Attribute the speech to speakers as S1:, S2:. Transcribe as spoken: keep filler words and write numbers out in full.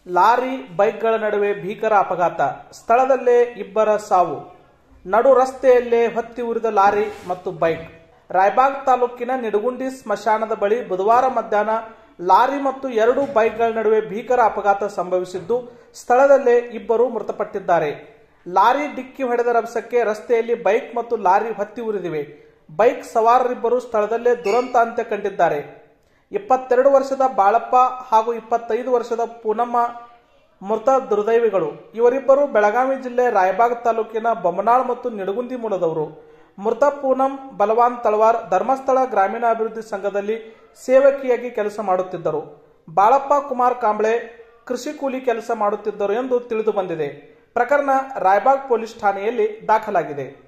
S1: Lorry ಬೈಕ್ಗಳ ನಡುವೆ ಭೀಕರ ಅಪಘಾತ, ಸ್ಥಳದಲ್ಲೇ ಇಬ್ಬರ ಸಾವು. ನಡು ರಸ್ತೆಯಲ್ಲೇ ಹೊತ್ತಿ ಉರಿದ ಲಾರಿ ಮತ್ತು ಬೈಕ್. ರಾಯಬಾಗ್ ತಾಲೂಕಿನ ನಿಡಗುಂದಿ ಸ್ಮಶಾನದ ಬಳಿ ಬುಧವಾರ ಮಧ್ಯಾಹ್ನ ಲಾರಿ ಮತ್ತು ಎರಡು ಬೈಕ್ಗಳ ನಡುವೆ ಭೀಕರ ಅಪಘಾತ ಸಂಭವಿಸಿದ್ದು, ಸ್ಥಳದಲ್ಲೇ ಇಬ್ಬರು ಮೃತಪಟ್ಟಿದ್ದಾರೆ. ಲಾರಿ ಡಿಕ್ಕಿ ಹೊಡೆದ ರಭಸಕ್ಕೆ ರಸ್ತೆಯಲ್ಲಿ ಬೈಕ್ ಮತ್ತು ಲಾರಿ ಹೊತ್ತಿ ಉರಿದಿವೆ. ಬೈಕ್ ಸವಾರರಿಬ್ಬರು ಸ್ಥಳದಲ್ಲೇ ದುರಂತ ಅಂತ್ಯ ಕಂಡಿದ್ದಾರೆ. ಇಪ್ಪತ್ತೆರಡು ವರ್ಷದ ಬಾಳಪ್ಪ ಹಾಗೂ ಇಪ್ಪತ್ತೈದು ವರ್ಷದ ಪೂನಮ್ಮ ಮೃತ ದುರ್ದೈವಿಗಳು. ಇವರಿಬ್ಬರು ಬೆಳಗಾವಿ ಜಿಲ್ಲೆ ರಾಯಬಾಗ್ ತಾಲೂಕಿನ ಬೊಮ್ಮನಾಳ್ ಮತ್ತು ನಿಡಗುಂದಿ ಮೂಲದವರು. ಮೃತ ಪೂನಂ ಬಲವಾನ್ ತಳವಾರ್ ಧರ್ಮಸ್ಥಳ ಗ್ರಾಮೀಣಾಭಿವೃದ್ಧಿ ಸಂಘದಲ್ಲಿ ಸೇವಕಿಯಾಗಿ ಕೆಲಸ ಮಾಡುತ್ತಿದ್ದರು. ಬಾಳಪ್ಪ ಕುಮಾರ್ ಕಾಂಬ್ಳೆ ಕೃಷಿ ಕೂಲಿ ಕೆಲಸ ಮಾಡುತ್ತಿದ್ದರು ಎಂದು ತಿಳಿದು ಬಂದಿದೆ. ಪ್ರಕರಣ ರಾಯಬಾಗ್ ಪೊಲೀಸ್ ಠಾಣೆಯಲ್ಲಿ ದಾಖಲಾಗಿದೆ.